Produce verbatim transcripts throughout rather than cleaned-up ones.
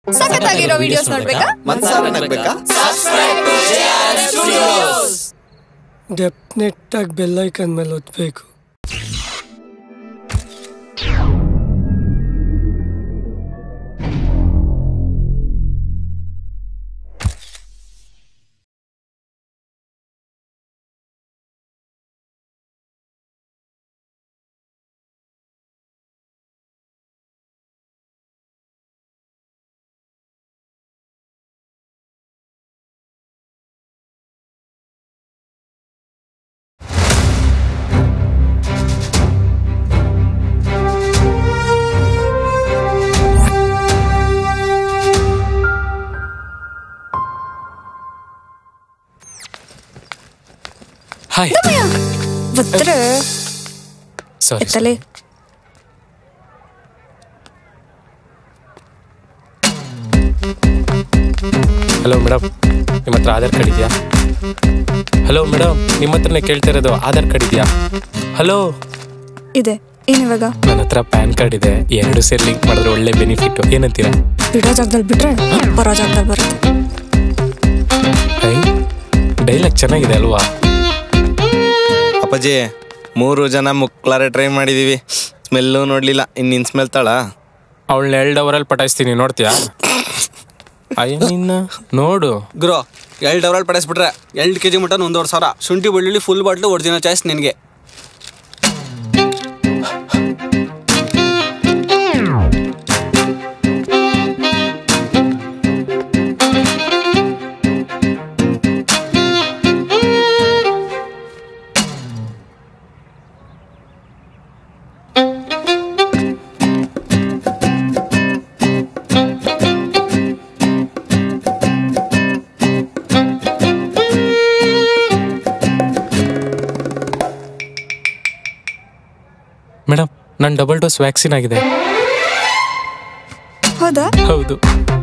ಸಖತ್ತಾಗಿರೋ videos ನೋಡ್ಬೇಕಾ? ಮನ್ಸಾರನಾಗ್ಬೇಕಾ? Subscribe to J R S studios. Definite ಆಗಿ ಬೆಲ್ ಐಕಾನ್ ಮೇಲೆ ಒತ್ತಬೇಕು. ಹಾಯ್ ಬತ್ರೆ ಸಾರಿ ಎತ್ತಲೆ ಹಲೋ ಮೇಡಮ್, ನಿಮ್ಮ ಹತ್ರ ಆಧಾರ್ ಕಾರ್ಡ್ ಇದೆಯಾ? ಹಲೋ ಮೇಡಮ್, ನಿಮ್ಮ ಹತ್ರನೇ ಕೇಳ್ತಾ ಇರೋದು, ಆಧಾರ್ ಕಾರ್ಡ್ ಇದೆಯಾ? ಹಲೋ ಇದೆ. ಏನಿವಾಗ? ನನ್ನ ಹತ್ರ ಪ್ಯಾನ್ ಕಾರ್ಡ್ ಇದೆ, ಎರಡು ಸೇರಿ ಲಿಂಕ್ ಮಾಡಿದ್ರೆ ಒಳ್ಳೆ ಬೆನಿಫಿಟ್. ಏನಂತೀರಾ? ಬಿಡೋ ಜಾಗದಲ್ಲಿ ಬಿಟ್ರೆ ಬರೋ ಜಾಗದಲ್ಲಿ ಬರುತ್ತೆ. ಡೈಲಾಗ್ ಚೆನ್ನಾಗಿದೆ ಅಲ್ವಾ? ಅಪ್ಪಾಜಿ, ಮೂರು ಜನ ಮುಕ್ಲಾರೆ ಟ್ರೈ ಮಾಡಿದೀವಿ, ಸ್ಮೆಲ್ಲು ನೋಡ್ಲಿಲ್ಲ. ಇನ್ನಿನ್ ಸ್ಮೆಲ್ ತಾಳ ಅವಳನ್ನ ಎರಡು ಅವರಲ್ಲಿ ಪಟಾಯಿಸ್ತೀನಿ, ನೋಡ್ತೀಯಾ? ಅಯ್ಯ ನಿನ್ನ ನೋಡು ಗುರು, ಎರಡು ಅವರಲ್ಲಿ ಪಡಿಸ್ಬಿಟ್ರೆ ಎರಡು ಕೆ ಜಿ ಮಟನ್ ಒಂದೂವರೆ ಸಾವಿರ, ಶುಂಠಿ ಬೆಳ್ಳುಳ್ಳಿ ಫುಲ್ ಬಾಟ್ಲು ಒರಿಜಿನಲ್ ಚಾಯ್ಸ್ ನಿನಗೆ. ಮೇಡಮ್, ನನ್ನ ಡಬಲ್ ಡೋಸ್ ವ್ಯಾಕ್ಸಿನ್ ಆಗಿದೆ. ಹೌದಾ? ಹೌದು.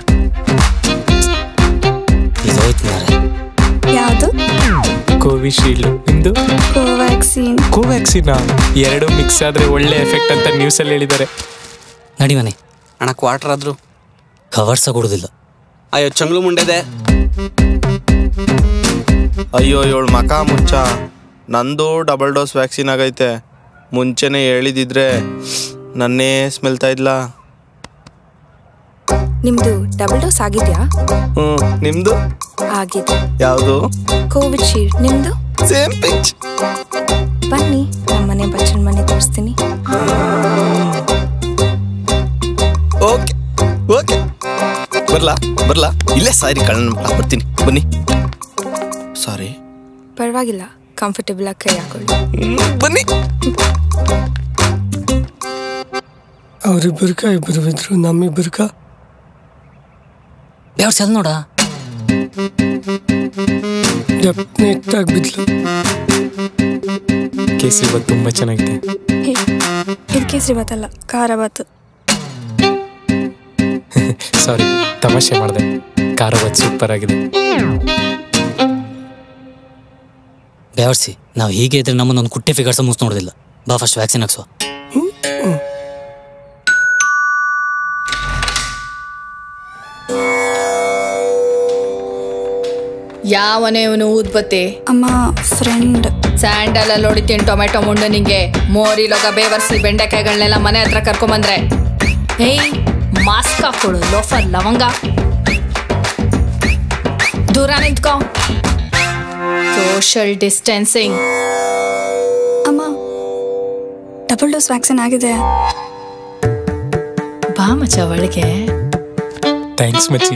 ಯಾವುದು? ಕೋವಿಶೀಲ್ಡ್. ನಿಮ್ದು? ಕೋವ್ಯಾಕ್ಸಿನ್. ಕೋವ್ಯಾಕ್ಸಿನ್ ಎರಡು ಮಿಕ್ಸ್ ಆದ್ರೆ ಒಳ್ಳೆ ಎಫೆಕ್ಟ್ ಅಂತ ನ್ಯೂಸ್ ಅಲ್ಲಿ ಹೇಳಿದ್ದಾರೆ. ನಡಿವನೆ ಅಣ್ಣ ಕ್ವಾರ್ಟರ್ ಆದ್ರು ಕವರ್ಸ ಕೊಡುದಿಲ್ಲ. ಅಯ್ಯೋ ಚಂಗ್ಲು ಮುಂಡೆದೆ. ಅಯ್ಯೋ ಇವಳು ಮಕ ಮುಚ್ಚ, ನಂದು ಡಬಲ್ ಡೋಸ್ ವ್ಯಾಕ್ಸಿನ್ ಆಗೈತೆ. ಮುಂಚೆನೆ ಹೇಳಿದಿದ್ರೆ ನನ್ನೇ ಸ್ಮೆಲ್ತಾ ಇದ್ಲಾ. ನಿಮ್ದು ಡಬಲ್ ಡೋಸ್ ಆಗಿದ್ಯಾ? ಹ್ಮ್, ನಿಮ್ದು ಆಗಿದೆ. ಯಾವುದು? ಕೋವಿಶೀಲ್ಡ್. ನಿಮ್ದು? Same pitch. ಬನ್ನಿ, ನಮ್ಮನೆ ಬಚ್ಚನ್ ಮನೆ ತೋರಿಸ್ತೀನಿ. ಓಕೆ ಓಕೆ, ಬರ್ಲಾ ಬರ್ಲಾ ಇಲ್ಲೇ ಸಾರಿ ಕಳ್ಳನ ಮಕ್ಕಳ ಬರ್ತೀನಿ, ಬನ್ನಿ. ಸಾರಿ, ಪರವಾಗಿಲ್ಲ, ಕಂಫರ್ಟೇಬಲ್ ಆಗಿ ಕೈ ಹಾಕೊಳ್ಳಿ. ಬನ್ನಿ. ಅವ್ರಿಬ್ಬರ್ಕ ಇಬ್ಬರು ಬಿದ್ರು, ನಮ್ಮಿಬ್ಬರ್ಕ ಯಾವ ಚಲ್ ನೋಡ. ಡೆಫಿನೆಟ್ ಆಗಿ ಬಿದ್ಲು. ಕೇಸರಿ ಬಾತ್ ತುಂಬಾ ಚೆನ್ನಾಗಿದೆ. ಹೇ, ಇದು ಕೇಸರಿ ಬಾತ್ ಅಲ್ಲ, ಖಾರ ಬಾತ್. ಸಾರಿ, ತಮಾಷೆ ಮಾಡಿದೆ. ಖಾರ ಬಾತ್ ಸೂಪರ್ ಆಗಿದೆ. ಬೇವರ್ಸಿ, ನಾವು ಹೀಗೆ ಇದ್ರೆ ನಮ್ಮನ್ನೊಂದು ಕುಟ್ಟೆ ಫಿಗರ್ಸ ಮುಸ್ ನೋಡೋದಿಲ್ಲ. ಬಾ ಫಸ್ಟ್ ವ್ಯಾಕ್ಸಿನ್ ಹಾಕ್ಸುವ. ಯಾವನೇ ಇವನು ಊದ್ಬತ್ತಿ? ಅಮ್ಮ ಫ್ರೆಂಡ್. ಸ್ಯಾಂಡಲ್ ಅಲ್ಲಿ ಹೊಡಿತೀನಿ ಟೊಮೆಟೊ ಮುಂಡು ನಿಂಗೆ. ಮೋರಿಲೋಗ ಬೇವರ್ಸಿ ಬೆಂಡೆಕಾಯಿಗಳನ್ನೆಲ್ಲ ಮನೆ ಹತ್ರ ಕರ್ಕೊಂಬಂದ್ರೆ. ಏಯ್, ಮಾಸ್ಕ್ ಹಾಕೊಡು ಲೋಫರ್ ಲವಂಗ. ದೂರ ನಿಂತ್ಕೊ. Social distancing. ಅಮ್ಮ, ಡಬಲ್ ಡೋಸ್ ವ್ಯಾಕ್ಸಿನ್ ಆಗಿದೆ. ಬಾ ಮಚ್ಚ ಒಳಗೆ. ಥ್ಯಾಂಕ್ಸ್ ಮಚ್ಚಿ.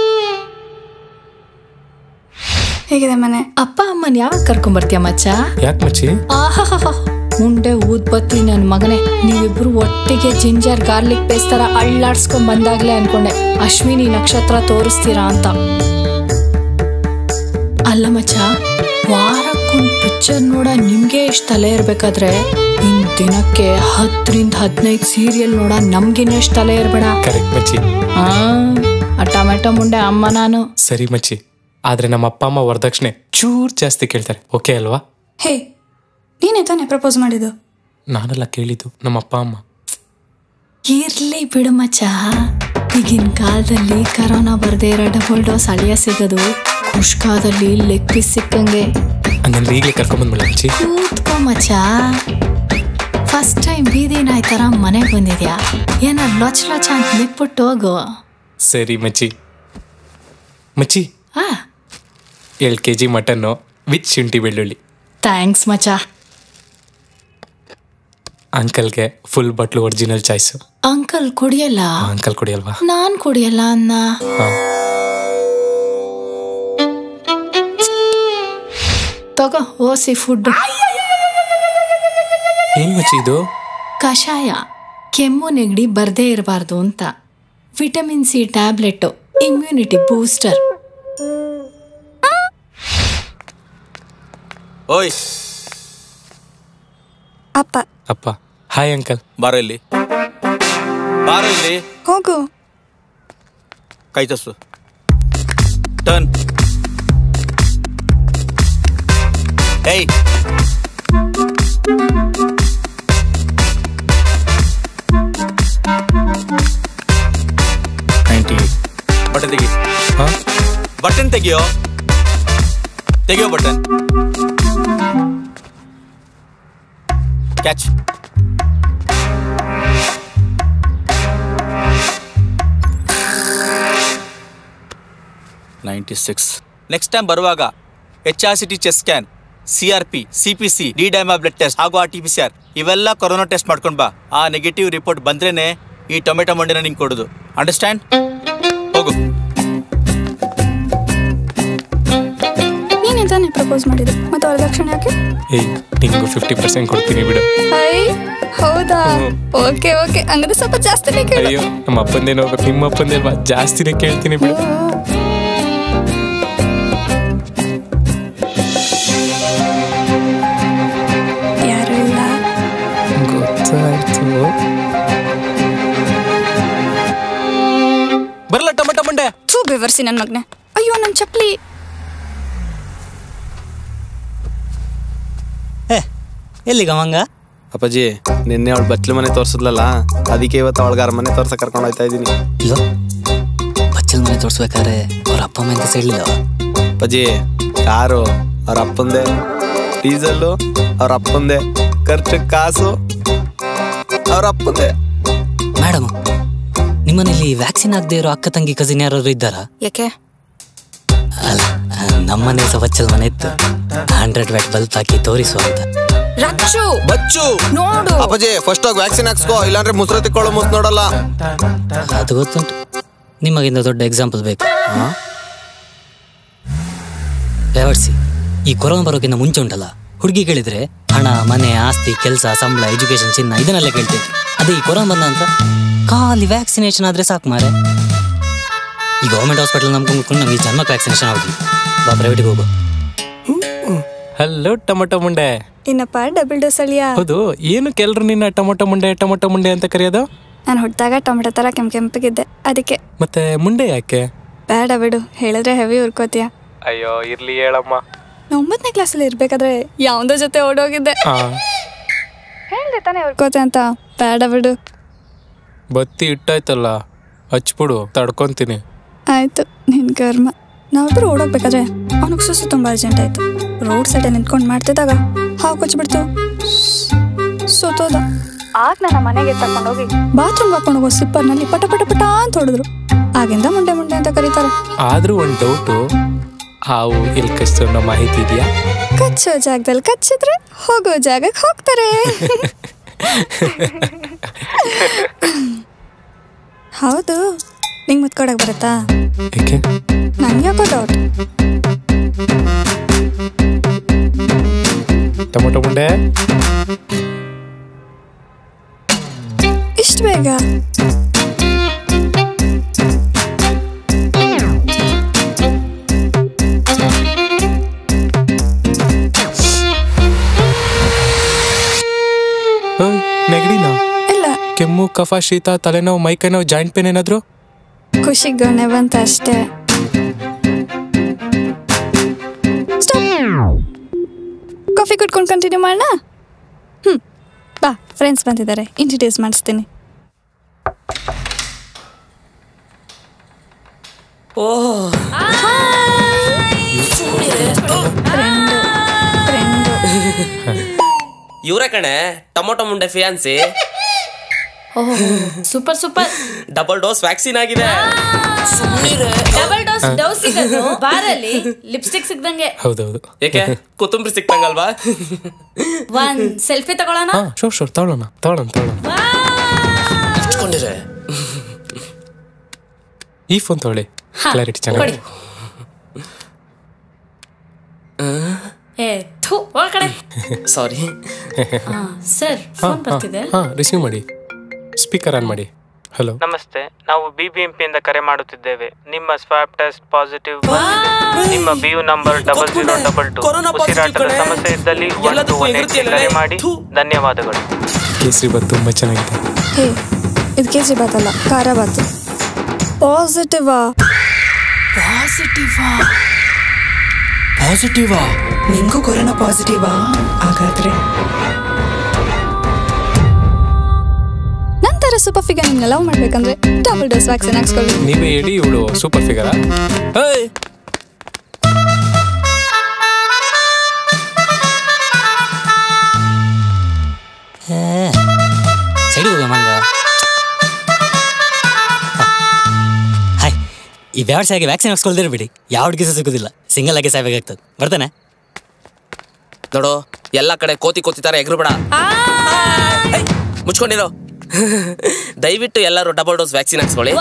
ಹೇಗಿದೆ ಮನೆ? ಅಪ್ಪ ಅಮ್ಮನ್ ಯಾವಾಗ ಕರ್ಕೊಂಬರ್ತೀಯ ಮಚ್ಚ? ಯಾಕೆ ಮಚ್ಚಿ? ಆಹಾ, ಮುಂಡೆ ಊದ್ಬತ್ತಿ ನನ್ ಮಗನೇ. ನೀವಿಬ್ರು ಒಟ್ಟಿಗೆ ಜಿಂಜರ್ ಗಾರ್ಲಿಕ್ ಪೇಸ್ಟ್ ತರ ಅಳ್ಳಾಡ್ಸ್ಕೊಂಡ್ ಬಂದಾಗ್ಲೇ ಅನ್ಕೊಂಡೆ ಅಶ್ವಿನಿ ನಕ್ಷತ್ರ ತೋರಿಸ್ತೀರಾ ಅಂತ. ಅಲ್ಲ ಮಚ್ಚ, ವಾರಕ್ಕೊಂದು ಪಿಕ್ಚರ್ ನೋಡ ನಿಮ್ಗೆ ಇಷ್ಟ ತಲೆ ಇರ್ಬೇಕಾದ್ರೆ ಇನ್ ದಿನಕ್ಕೆ ಹತ್ತರಿಂದ ಹದಿನೈದು ಸೀರಿಯಲ್ ನೋಡ ನಮ್ಗಿನ್ನ ಎಷ್ಟು ತಲೆ ಇರ್ಬೇಡ. ಕರೆಕ್ಟ್ ಮಚ್ಚಿ. ಆ ಟೊಮೆಟೊ ಮುಂಡೆ ಅಮ್ಮ ನಾನು. ಸರಿ ಮಚ್ಚಿ, ಆದ್ರೆ ನಮ್ಮ ಅಪ್ಪ ಅಮ್ಮ ವರದಕ್ಷಿಣೆ ಚೂರ್ ಜಾಸ್ತಿ ಕೇಳ್ತಾರೆ. ಓಕೆ ಅಲ್ವಾ? ಹೇ, ನೀನೇ ತಾನೇ ಪ್ರಪೋಸ್ ಮಾಡಿದ್ದು? ನಾನೆಲ್ಲ ಕೇಳಿದ್ದು ನಮ್ಮ ಅಪ್ಪ ಅಮ್ಮ. ಇರ್ಲಿ ಬಿಡು ಮಚ್ಚ. ಈಗಿನ ಕಾಲದಲ್ಲಿ ಕರೋನಾ ಬರ್ದೇ ಇರೋ ಡಬಲ್ ಡೋಸ್ ಅಳಿಯ ಸಿಗೋದು ಕುಷ್ಕಾದಲ್ಲಿ ಲೆಗ್ ಪೀಸ್ ಸಿಕ್ಕಂಗೆ. ಹಂಗಂದ್ರೆ ಈಗಲೇ ಕರ್ಕೊಂಬಂದ್ಬಿಡ ಮಚ್ಚಿ. ಕೂತ್ಕೊ ಮಚ್ಚ. ಫಸ್ಟ್ ಟೈಮ್ ಬೀದಿ ನಾಯಿ ಥರ ಮನೆಗೆ ಬಂದಿದ್ಯಾ, ಏನೋ ಲೊಚ್ ಲೊಚ ಅಂತ ನಿಕ್ಬಿಟ್ಟು ಹೋಗು. ಸರಿ ಮಚ್ಚಿ. ಮಚ್ಚಿ ಹಾ, ಏಳು ಕೆ ಜಿ ಮಟನ್ನು ವಿತ್ ಶುಂಠಿ ಬೆಳ್ಳುಳ್ಳಿ. ಥ್ಯಾಂಕ್ಸ್ ಮಚ್ಚ. ಅಂಕಲ್ಗೆ full bottle original choice. Uncle ಕುಡಿಯಲ್ಲ. ಅಂಕಲ್ ಕುಡಿಯಲ್ವಾ? ನಾನ್ ಕುಡಿಯಲ್ಲ ಅನ್ನ. ಹಾಂ ತಗೋ ಓಸಿ ಫುಡ್. ಏನು ಮಚ್ಚಿ ಇದು? ಕಷಾಯ, ಕೆಮ್ಮು ನೆಗಡಿ ಬರ್ದೇ ಇರಬಾರ್ದು ಅಂತ. Vitamin C tablet, immunity booster. ಓಯ್ ಅಪ್ಪ ಅಪ್ಪ. Hi uncle. ಬಾರೋ ಇಲ್ಲಿ, ಬಾರೋ ಇಲ್ಲಿ. ಹೋಗು. ಕೈ ತೋರ್ಸು. ಟರ್ನ್. ಏಯ್ ನೈಂಟಿ ಬಟನ್ ತೆಗಿ. ಹಾಂ ಬಟನ್ ತೆಗಿಯೋ, ತೆಗಿಯೋ button. Catch. Ninety six. Next time ಬರುವಾಗ H R C T chest scan, C R P, C P C, D dimer blood test ಹಾಗೂ R T P C R ಇವೆಲ್ಲ corona test ಮಾಡ್ಕೊಂಡು ಬಾ. ಆ ನೆಗೆಟಿವ್ ರಿಪೋರ್ಟ್ ಬಂದ್ರೇನೆ ಈ tomato ಮಂಡಿನ ನಿಂಗೆ ಕೊಡೋದು. Understand? ಹೋಗು. ನೀನೇ ತಾನೇ ಪ್ರಪೋಸ್ ಮಾಡಿದ್ರು, ಮತ್ತೆ ವರದಕ್ಷಿಣೆ ಯಾಕೆ? ಏಯ್ ನಿಂಗೂ ಫಿಫ್ಟಿ ಪರ್ಸೆಂಟ್ ಕೊಡ್ತೀನಿ ಬಿಡು. ಐ ಹೌದಾ? ಓಕೆ ಓಕೆ, ಹಂಗಾದ್ರೆ ಸ್ವಲ್ಪ ಜಾಸ್ತಿನೇ ಕೇಳು. ಅಯ್ಯೋ ನಮ್ಮ ಅಪ್ಪಂದೇನೋ ನಿಮ್ಮ ಅಪ್ಪಂದೇಲ್ವಾ, ಜಾಸ್ತಿನೇ ಕೇಳ್ತೀನಿ ಬಿಡು. ಯಾರು ಇಲ್ಲ. ಗೊತ್ತಾಯ್ತು. ಬರಲ್ಲ ಟೊಮೆಟೊ ಮಂಡೆ. ಥೂ ಬೆವರ್ಸಿ ನನ್ನ ಮಗನೆ. ಅಯ್ಯೋ ನನ್ನ ಚಪ್ಪಲಿ. ಎಲ್ಲಿಗ ಮಂಗ? ಅಪ್ಪಾಜಿ ನಿನ್ನೆ ಅವಳು ಬಚ್ಚಲು ಮನೆ ತೋರಿಸಿದ್ಲಲ್ಲ, ಅದಕ್ಕೆ ಇವತ್ತು ಅವಳಿಗೆ ಅರಮನೆ ತೋರ್ಸ ಕರ್ಕೊಂಡು ಹೋಗ್ತಾ ಇದ್ದೀನಿ. ಇಲ್ಲೋ ಬಚ್ಚಲ್ ಮನೆ ತೋರ್ಸ್ಬೇಕಾದ್ರೆ ಅವ್ರ ಅಪ್ಪ ಅಮ್ಮ ಅಂತ ಹೇಳಿಲ್ಲ. ಅಪ್ಪಾಜಿ ಕಾರು ಅವ್ರ ಅಪ್ಪಂದೆ, ಡೀಸೆಲ್ಲು ಅವ್ರ ಅಪ್ಪಂದೆ, ಖರ್ಚು ಕಾಸು ಅವ್ರ ಅಪ್ಪಂದೆ. ಮೇಡಮ್, ನಿಮ್ಮನೇಲಿ ವ್ಯಾಕ್ಸಿನ್ ಆಗದೆ ಇರೋ ಅಕ್ಕ ತಂಗಿ ಕಸಿನ್ ಯಾರಾದ್ರು ಇದ್ದಾರಾ? ಯಾಕೆ? ಅಲ್ಲ, ನಮ್ಮನೆ ಸಹ ಬಚ್ಚಲ್ ಮನೆ ಇತ್ತು. ಹಂಡ್ರೆಡ್ ವ್ಯಾಟ್ ಬಲ್ಪ್ ಹಾಕಿ ತೋರಿಸುವ ಅಂತ. ರಚ್ಚು ಬಚ್ಚು ನೋಡು. ಅಪ್ಪಾಜಿ ಫಸ್ಟ್ ಹೋಗಿ ವ್ಯಾಕ್ಸಿನ್ ಹಾಕ್ಸ್ಕೋ, ಇಲ್ಲಾಂದ್ರೆ ಮುಸ್ರ ತಿಕ್ಕೊಳ್ಳೋ ಮುಸ್ ನೋಡಲ್ಲ. ಅದು ಗೊತ್ತುಂಟು, ನಿಮಗಿಂತ ದೊಡ್ಡ ಎಕ್ಸಾಂಪಲ್ ಬೇಕು. ವ್ಯವರ್ಸಿ, ಈ ಕೊರೋನಾ ಬರೋಕ್ಕಿಂತ ಮುಂಚೆ ಉಂಟಲ್ಲ, ಹುಡುಗಿ ಕೇಳಿದ್ರೆ ಹಣ, ಮನೆ, ಆಸ್ತಿ, ಕೆಲಸ, ಸಂಬಳ, ಎಜುಕೇಶನ್, ಚಿನ್ನ ಇದನ್ನೆಲ್ಲ ಕೇಳ್ತೀವಿ. ಅದೇ ಈ ಕೊರೋನಾ ಬಂದ ಅಂತ ಖಾಲಿ ವ್ಯಾಕ್ಸಿನೇಷನ್ ಆದ್ರೆ ಸಾಕು ಮಾರೆ. ಈ ಗೌರ್ಮೆಂಟ್ ಹಾಸ್ಪಿಟಲ್ ನಂಬ್ಕೊಂಡು ನಮ್ಗೆ ಜನ್ಮಕ್ಕೆ ವ್ಯಾಕ್ಸಿನೇಷನ್ ಆಗುದು. ಬಾ ಪ್ರೈವೇಟಿಗೆ ಹೋಗು. ಹಲೋ ಟೊಮೊಟೊ ಮುಂಡೆ. ಏನಪ್ಪ ಡಬಲ್ ಡೋಸ್ ಅಳಿಯ? ಹೌದು, ಏನು ಕೆಲ್ರು ನಿನ್ನ ಟೊಮೊಟೊ ಮುಂಡೆ ಟೊಮೊಟೊ ಮುಂಡೆ ಅಂತ ಕರೆಯೋದು? ನಾನು ಹುಟ್ಟಿದಾಗ ಟೊಮೆಟೊ ತರ ಕೆಂಪ್ ಕೆಂಪಗಿದ್ದೆ, ಅದಕ್ಕೆ. ಮತ್ತೆ ಮುಂಡೆ ಯಾಕೆ? ಬೇಡ ಬಿಡು, ಹೇಳಿದ್ರೆ ಹೆವಿ ಉರ್ಕೋತೀಯ. ಅಯ್ಯೋ ಇರ್ಲಿ ಹೇಳಮ್ಮ. ನಾ ಒಂಬತ್ತನೇ ಕ್ಲಾಸಲ್ಲಿ ಇರ್ಬೇಕಾದ್ರೆ ಯಾವ್ದೋ ಜೊತೆ ಓಡೋಗಿದ್ದೆ. ಹೇಳ್ದೆ ತಾನೇ ಉರ್ಕೋತೆ ಅಂತ. ಬೇಡ ಬಿಡು. ಬತ್ತಿ ಇಟ್ಟಾಯ್ತಲ್ಲ, ಹಚ್ಬಿಡು, ತಡ್ಕೊಂತೀನಿ. ಆಯ್ತು, ನಿನ್ ಕರ್ಮ. ನಾವಿಬ್ರು ಓಡೋಗ್ಬೇಕಾದ್ರೆ ಅವನಿಗೆ ಸುಸು ತುಂಬಾ ಅರ್ಜೆಂಟ್ ಆಯ್ತು. ರೋಡ್ ಸೈಡ್ ನಿಂತ್ಕೊಂಡು ಮಾಡ್ತಿದ್ದಾಗ ಹಾವು ಕೊಚ್ಬಿಡ್ತು, ಸೋತೋದ. ಆಗ ನನ್ನ ಮನೆಗೆ ತಕೊಂಡೋಗಿ ಬಾತ್ರೂಮ್ ಹಾಕೊಂಡು ಹೋಗೋ ಸ್ಲಿಪ್ಪರ್ ನಲ್ಲಿ ಪಟ ಪಟ ಪಟ ಅಂತ ಹೊಡೆದ್ರು. ಆಗಿಂದ ಮುಂಡೆ ಮುಂಡೆ ಅಂತ ಕರೀತಾರೆ. ಆದ್ರೂ ಒಂದ್ ಡೌಟು, ಹಾವು ಎಲ್ಲಿ ಕಚ್ಚೋ ಅನ್ನೋ ಮಾಹಿತಿ ಇದೆಯಾ? ಕಚ್ಚೋ ಜಾಗದಲ್ಲಿ ಕಚ್ಚಿದ್ರೆ ಹೋಗೋ ಜಾಗಕ್ಕೆ ಹೋಗ್ತಾರೆ. ಹೌದು, ನಿಂಗೆ ಮುತ್ಕೊಡಕ್ ಬರತ್ತಾ? ಯಾಕೆ? ನಂಗೆ ಯಾಕೋ ಡೌಟ್. ಟೊಮೊಟೊ ಮುಂಡೆ ಇಷ್ಟು ಬೇಗ? ನೆಗಡಿನಾ? ಇಲ್ಲ. ಕೆಮ್ಮು, ಕಫ, ಶೀತ, ತಲೆನೋವು, ಮೈಕೈ ನೋವು, ಜಾಯಿಂಟ್ ಪೇನ್ ಏನಾದ್ರು? ಖುಷಿಗೆ ಗೊಣ್ಣೆ ಬಂತ ಅಷ್ಟೇ. ಕಾಫಿ ಕುಟ್ಕೊಂಡು ಕಂಟಿನ್ಯೂ ಮಾಡೋಣ? ಹ್ಞೂ ಬಾ, ಫ್ರೆಂಡ್ಸ್ ಬಂದಿದ್ದಾರೆ, ಇಂಟ್ರಡ್ಯೂಸ್ ಮಾಡಿಸ್ತೀನಿ. ಓಹ್ ಇವ್ರ ಕಣೆ ಟೊಮೊಟೊ ಮುಂಡೆ fiancee. Super super. Double dose vaccine ಆಗಿದೆ. ಡಬಲ್ ಡೋಸ್ ಡೋಸ್ ಸಿಗೋದು ಬಾರಲ್ಲಿ ಲಿಪ್ಸ್ಟಿಕ್ ಸಿಗ್ದಂಗೆ. ಹೌದೌದು. ಯಾಕೆ ಕೊತ್ತಂಬರಿ ಸಿಕ್ತಂಗಲ್ವಾ? ಒಂದ್ ಸೆಲ್ಫಿ ತಗೊಳ್ಳೋಣ. ಶೋರ್ ಶೋರ್ ತಗೊಳ್ಳೋಣ ತಗೊಳ್ಳೋಣ ತಗೊಳ್ಳೋಣ. ಹಚ್ಕೊಂಡಿರೆ ಈ ಫೋನ್ ತಗೊಳ್ಳಿ, ಕ್ಲಾರಿಟಿ ಚೆನ್ನಾಗಿ. ಏ ಥು ಒಳಗಡೆ. ಸಾರಿ ಸರ್, ಫೋನ್ ಬರ್ತಿದೆ. ಹಾ ರಿಸೀವ್ ಮಾಡಿ, ಸ್ಪೀಕರ್ ಆನ್ ಮಾಡಿ. ಹಲೋ ನಮಸ್ತೆ, ನಾವು ಬಿಬಿಎಂಪಿಯಿಂದ ಕರೆ ಮಾಡುತ್ತಿದ್ದೇವೆ. ನಿಮ್ಮ ಸ್ವಾಬ್ ಟೆಸ್ಟ್ ಪಾಸಿಟಿವ್. ನಿಮ್ಮ BU number double zero double two. ಉಸಿರಾಟದ ಸಮಸ್ಯೆ ಇದ್ದಲ್ಲಿ ಒಂದು ಒಂದಕ್ಕೆ ಕರೆ ಮಾಡಿ. ಧನ್ಯವಾದಗಳು. ಕೇಸರಿ ಬಾತ್ ತುಂಬಾ ಚೆನ್ನಾಗಿದೆ. ಹೇ, ಇದು ಕೇಸರಿ ಬಾತ್ ಅಲ್ಲ, ಖಾರ ಬಾತ್. ಪಾಸಿಟಿವಾ ಪಾಸಿಟಿವಾ ಪಾಸಿಟಿವಾ? ನಿಂಗೂ ಕೊರೋನಾ ಪಾಸಿಟಿವಾ? ಹಾಗಾದ್ರೆ ನಂತರ ಸೂಪರ್ ಫಿಗರ್ ನಿಮ್ನ ಲವ್ ಮಾಡ್ಬೇಕಂದ್ರೆ ಡಬಲ್ ಡೋಸ್ ವ್ಯಾಕ್ಸಿನ್ ಹಾಕ್ಸ್ಕೊಳ್ಳಿ. ನೀವೇ ಹೇಳಿ, ಇವಳು ಸೂಪರ್ ಫಿಗರಾ? ಸೈಡ್ ಹೋಗ ಮಂಗ. ಹಾಯ್, ಈ ಬ್ಯಾಡ್ ಸಾಯಿಗೆ ವ್ಯಾಕ್ಸಿನ್ ಹಾಕ್ಸ್ಕೊಳ್ದಿರ ಬಿಡಿ, ಯಾವ ಹುಡುಗಿ ಸಿಗೋದಿಲ್ಲ. ಸಿಂಗಲ್ ಆಗಿ ಸಾಯ್ಬೇಕಾಗ್ತದೆ. ಬರ್ತಾನೆ ನೋಡು, ಎಲ್ಲ ಕಡೆ ಕೋತಿ ಕೋತಿ ತರ ಎಗ್ರು ಬೇಡ, ಮುಚ್ಕೊಂಡಿರೋ. ದಯವಿಟ್ಟು ಎಲ್ಲರೂ ಡಬಲ್ ಡೋಸ್ ವ್ಯಾಕ್ಸಿನ್ ಹಾಕ್ಸ್ಕೊಳ್ಳಿ.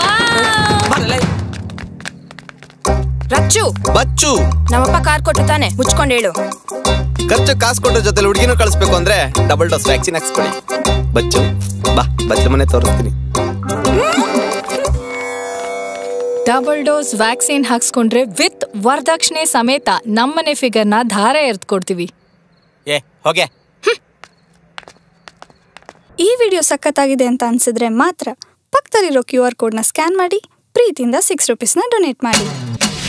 ರಚ್ಚು ಬಚ್ಚು, ನಮ್ಮಪ್ಪ ಕಾರ್ ಕೊಟ್ಟು ತಾನೆ, ಮುಚ್ಕೊಂಡು ಹೇಳು. ಖರ್ಚು ಕಾಸು ಕೊಟ್ಟ ಜೊತೆ ಹುಡುಗಿನೂ ಕಳಿಸ್ಬೇಕು ಅಂದ್ರೆ ಡಬಲ್ ಡೋಸ್ ವ್ಯಾಕ್ಸಿನ್ ಹಾಕ್ಸ್ಕೊಳ್ಳಿ. ಬಚ್ಚು ಬಾ, ಬಚ್ಚಲ ಮನೆ ತೋರಿಸ್ತೀನಿ. ಡಬಲ್ ಡೋಸ್ ವ್ಯಾಕ್ಸಿನ್ ಹಾಕ್ಸ್ಕೊಂಡ್ರೆ ವಿತ್ ವರದಕ್ಷಿಣೆ ಸಮೇತ ನಮ್ಮನೆ ಫಿಗರ್ನ ಧಾರೆ ಎರ್ದು ಕೊಡ್ತೀವಿ. ಏ ಹೋಗೆ. ಈ ವಿಡಿಯೋ ಸಖತ್ತಾಗಿದೆ ಅಂತ ಅನ್ಸಿದ್ರೆ ಮಾತ್ರ ಪಕ್ಕದಲ್ಲಿರೋ ಕ್ಯೂ ಆರ್ ಕೋಡ್ನ ಸ್ಕ್ಯಾನ್ ಮಾಡಿ ಪ್ರೀತಿಯಿಂದ ಸಿಕ್ಸ್ ರುಪೀಸ್ನ ಡೊನೇಟ್ ಮಾಡಿ.